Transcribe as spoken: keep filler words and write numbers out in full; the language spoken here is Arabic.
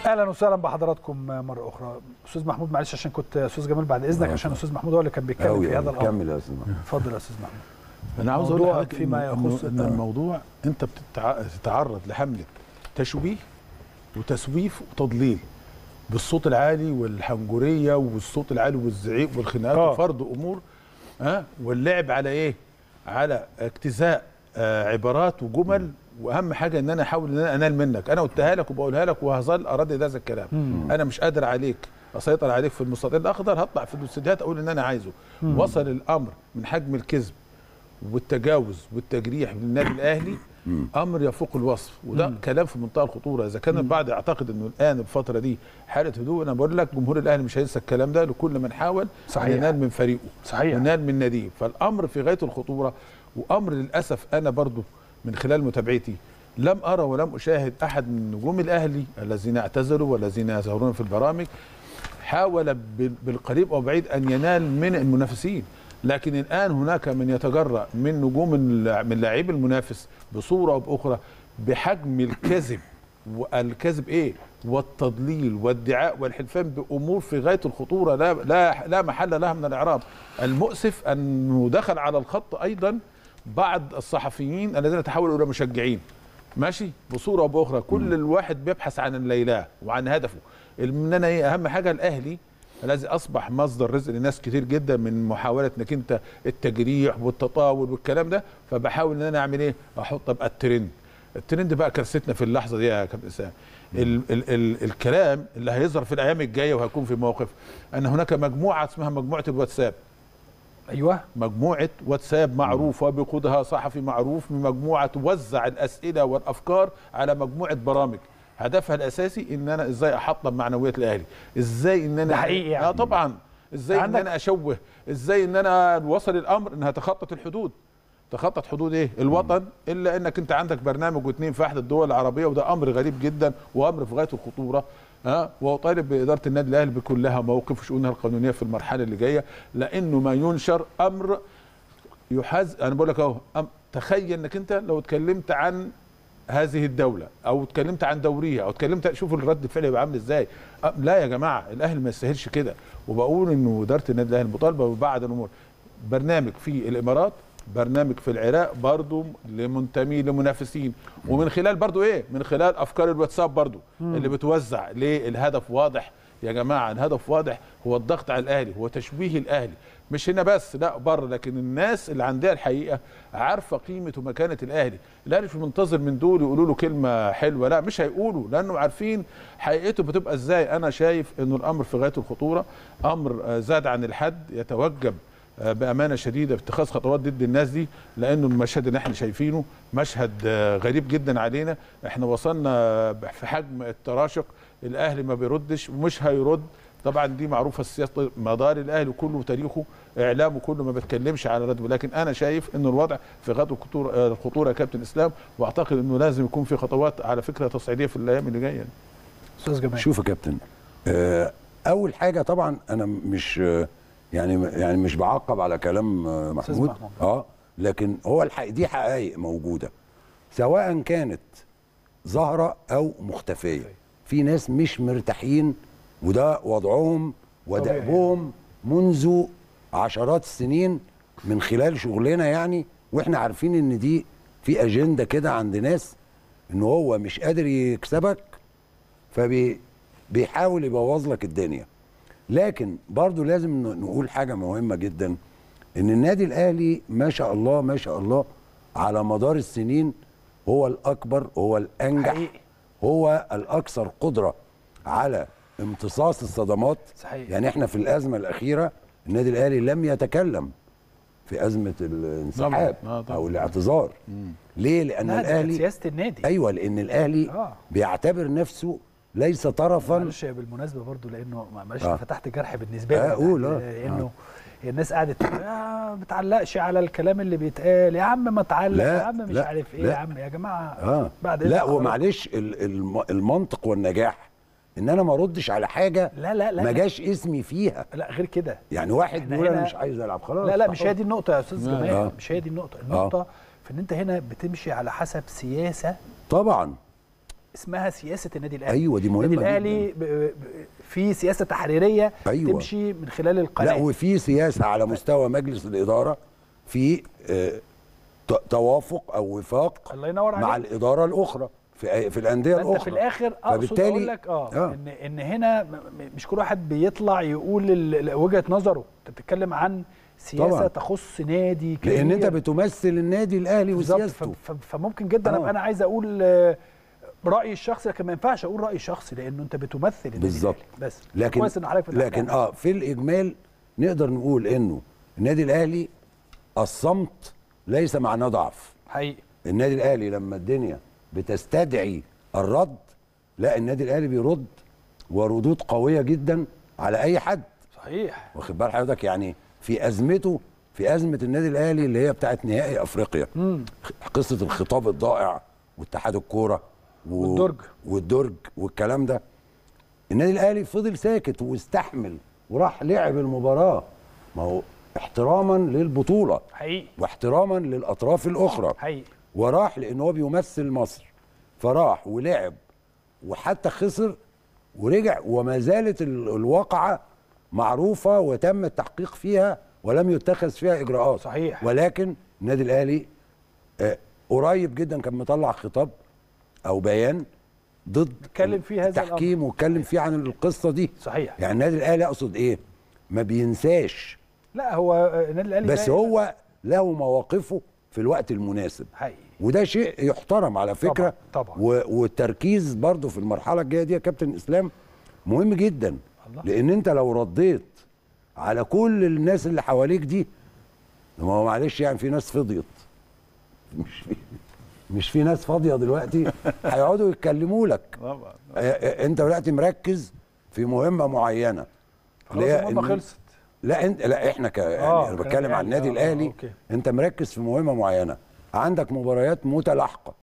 اهلا وسهلا بحضراتكم مره اخرى. استاذ محمود معلش عشان كنت استاذ جمال بعد اذنك عشان استاذ محمود هو اللي كان بيتكلم في هذا الامر. كمل يا استاذ محمود. اتفضل يا استاذ محمود. انا عاوز اقول لحضرتك فيما يخص ان الموضوع انت بتتعرض لحمله تشويه وتسويف وتضليل بالصوت العالي والحنجريه والصوت العالي والزعيق والخناقات وفرض امور ها واللعب على ايه؟ على اجتزاء آه عبارات وجمل، واهم حاجه ان انا احاول ان انا انال منك. انا قلتها لك وبقولها لك وهظل اردد هذا الكلام. مم. انا مش قادر عليك اسيطر عليك في المستطيل الاخضر، هطلع في الاستديوهات اقول ان انا عايزه. مم. وصل الامر من حجم الكذب والتجاوز والتجريح من النادي الاهلي امر يفوق الوصف، وده مم. كلام في منتهى الخطوره. اذا كان البعض يعتقد انه الان الفتره دي حاله هدوء، انا بقول لك جمهور الاهلي مش هينسى الكلام ده لكل من حاول ان ينال من فريقه. صحيح. ونال من ناديه، فالامر في غايه الخطوره. وامر للاسف انا برضو من خلال متابعتي لم ارى ولم اشاهد احد من نجوم الاهلي الذين اعتزلوا والذين يظهرون في البرامج حاول بالقريب او بعيد ان ينال من المنافسين. لكن الان هناك من يتجرأ من نجوم من لاعبي المنافس بصوره او باخرى بحجم الكذب، والكذب ايه؟ والتضليل والادعاء والحلفان بامور في غايه الخطوره لا لا لا محل لها من الاعراب. المؤسف انه دخل على الخط ايضا بعض الصحفيين الذين تحولوا الى مشجعين. ماشي بصوره او باخرى، كل الواحد بيبحث عن الليلاه وعن هدفه. ان انا ايه اهم حاجه؟ الاهلي الذي اصبح مصدر رزق لناس كتير جدا من محاوله انك انت التجريح والتطاول والكلام ده، فبحاول ان انا اعمل ايه؟ احط ابقى الترند. الترند بقى كارثتنا في اللحظه دي يا كابتن اسامه. ال ال ال الكلام اللي هيظهر في الايام الجايه وهيكون في موقف ان هناك مجموعه اسمها مجموعه الواتساب. ايوه، مجموعه واتساب معروفه بيقودها صحفي معروف، من مجموعه توزع الاسئله والافكار على مجموعه برامج. هدفها الاساسي ان انا ازاي احطم معنويه الاهلي، ازاي ان انا ده حقيقي يعني. اه طبعا، ازاي ان انا اشوه، ازاي ان انا وصل الامر انها تخطط الحدود. تخطط حدود ايه؟ الوطن. الا انك انت عندك برنامج واثنين في احد الدول العربيه، وده امر غريب جدا وامر في غايه الخطوره. ها واطالب باداره النادي الاهلي بيكون لها موقف شؤونها القانونيه في المرحله اللي جايه، لانه ما ينشر امر يحز. انا بقول لك اهو، تخيل انك انت لو اتكلمت عن هذه الدوله او اتكلمت عن دوريها او اتكلمت، شوفوا الرد الفعل هيبقى عامل ازاي. لا يا جماعه، الاهلي ما يستاهلش كده. وبقول انه اداره النادي الاهلي مطالبه ببعض الامور. برنامج في الامارات، برنامج في العراق برضو لمنتمي لمنافسين، ومن خلال برضو ايه؟ من خلال افكار الواتساب برضو مم. اللي بتوزع. ليه؟ الهدف واضح يا جماعه، الهدف واضح، هو الضغط على الاهلي، هو تشويه الاهلي، مش هنا بس، لا بره. لكن الناس اللي عندها الحقيقه عارفه قيمه ومكانه الاهلي. الاهلي مش منتظر من دول يقولوا له كلمه حلوه، لا مش هيقولوا، لانه عارفين حقيقته بتبقى ازاي. انا شايف انه الامر في غايه الخطوره، امر زاد عن الحد، يتوجب بامانه شديده باتخاذ خطوات ضد الناس دي، لانه المشهد اللي احنا شايفينه مشهد غريب جدا علينا. احنا وصلنا في حجم التراشق، الاهلي ما بيردش ومش هيرد. طبعا دي معروفه، السياسه مدار الاهلي كله وتاريخه اعلامه كله ما بيتكلمش على رد. لكن انا شايف انه الوضع في غايه الخطوره الخطوره يا كابتن اسلام، واعتقد انه لازم يكون في خطوات على فكره تصعيديه في الايام اللي جايه. استاذ جمال، شوف يا كابتن، اول حاجه طبعا انا مش يعني يعني مش بعقب على كلام محمود، اه لكن هو الحقيقة دي حقائق موجوده، سواء كانت ظاهره او مختفيه. في ناس مش مرتاحين، وده وضعهم ودأبهم منذ عشرات السنين من خلال شغلنا يعني، واحنا عارفين ان دي في اجنده كده عند ناس، ان هو مش قادر يكسبك فبيحاول يبوظ لك الدنيا. لكن برضو لازم نقول حاجه مهمه جدا، ان النادي الاهلي ما شاء الله ما شاء الله على مدار السنين هو الاكبر، هو الانجح حقيقي. هو الاكثر قدره على امتصاص الصدمات. صحيح. يعني احنا في الازمه الاخيره النادي الاهلي لم يتكلم في ازمه الانسحاب او الاعتذار. مم. ليه؟ لان الاهلي سياسه النادي. ايوه، لان الاهلي آه. بيعتبر نفسه ليس طرفا. معلش بالمناسبه برضو، لانه معلش آه. فتحت جرح بالنسبه لي. آه اقول اه لانه آه. الناس قعدت ما بتعلقش على الكلام اللي بيتقال، يا عم ما تعلق، يا عم مش لا عارف ايه، لا. يا عم يا جماعه آه. بعد لا ومعلش المنطق والنجاح ان انا ما اردش على حاجه لا لا لا ما جاش اسمي فيها. لا غير كده، يعني واحد بيقول انا مش عايز العب خلاص. لا لا مش هي دي النقطه يا استاذ جمال. آه. مش هي دي النقطه. النقطه آه. في ان انت هنا بتمشي على حسب سياسه. طبعا اسمها سياسه النادي الاهلي. ايوه دي مهمه. النادي الاهلي ب... ب... في سياسه تحريريه أيوة. تمشي من خلال القناه. لا وفي سياسه على مستوى مجلس الاداره في آه توافق او وفاق الله ينور مع عليك. الاداره الاخرى في في الانديه الاخرى. انت في الاخر اقصد اقول لك اه, آه. ان ان هنا مش كل واحد بيطلع يقول وجهه نظره، انت بتتكلم عن سياسه طبعا. تخص نادي كبير، لان انت بتمثل النادي الاهلي وسياسته. فممكن جدا ابقى آه. انا عايز اقول رايي الشخصي، لكن ما ينفعش اقول رايي الشخصي لانه انت بتمثل النادي بالظبط. بس لكن كويس ان حضرتك لكن اه في الاجمال نقدر نقول انه النادي الاهلي الصمت ليس معناه ضعف. حقيقي النادي الاهلي لما الدنيا بتستدعي الرد، لا النادي الاهلي بيرد وردود قويه جدا على اي حد. صحيح. واخد بال حضرتك؟ يعني في ازمته، في ازمه النادي الاهلي اللي هي بتاعت نهائي افريقيا، مم. قصه الخطاب الضائع واتحاد الكوره و... والدرج والدرج والكلام ده، النادي الاهلي فضل ساكت واستحمل وراح لعب المباراه، ما هو احتراما للبطوله حقيقي واحتراما للاطراف الاخرى حقيقي، وراح لان هو بيمثل مصر، فراح ولعب وحتى خسر ورجع، وما زالت الواقعه معروفه وتم التحقيق فيها ولم يتخذ فيها اجراءات. صحيح. ولكن النادي الاهلي آه قريب جدا كان مطلع خطاب او بيان ضد اتكلم فيه هذا التحكيم واتكلم فيه عن القصه دي. صحيح. يعني النادي الاهلي اقصد ايه؟ ما بينساش. لا هو النادي الاهلي بس هو له مواقفه في الوقت المناسب حقيقي، وده شيء يحترم على فكره. طبعا طبعا. والتركيز برضو في المرحله الجايه دي يا كابتن اسلام مهم جدا. الله. لان انت لو رديت على كل الناس اللي حواليك دي، ما هو معلش يعني في ناس فضيت، مش في مش في ناس فاضيه دلوقتي هيقعدوا يتكلموا لك. طبعا. انت دلوقتي مركز في مهمه معينه. خلاص المهمه خلصت. لا انت لا احنا ك يعني آه انا بتكلم عن النادي الاهلي. آه انت مركز في مهمه معينه، عندك مباريات متلاحقه